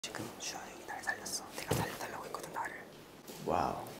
지금 슈아 형이 날 살렸어. 내가 살려달라고 했거든 나를. 와우.